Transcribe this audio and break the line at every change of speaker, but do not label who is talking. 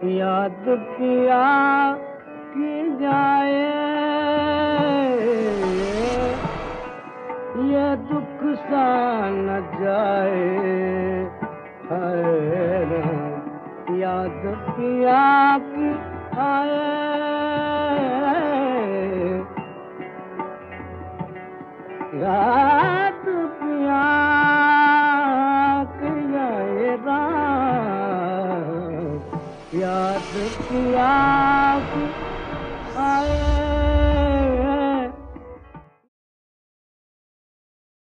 याद पिया की जाए, ये दुख सा न जाए। याद पिया की आए, याद पिया की आए, याद पिया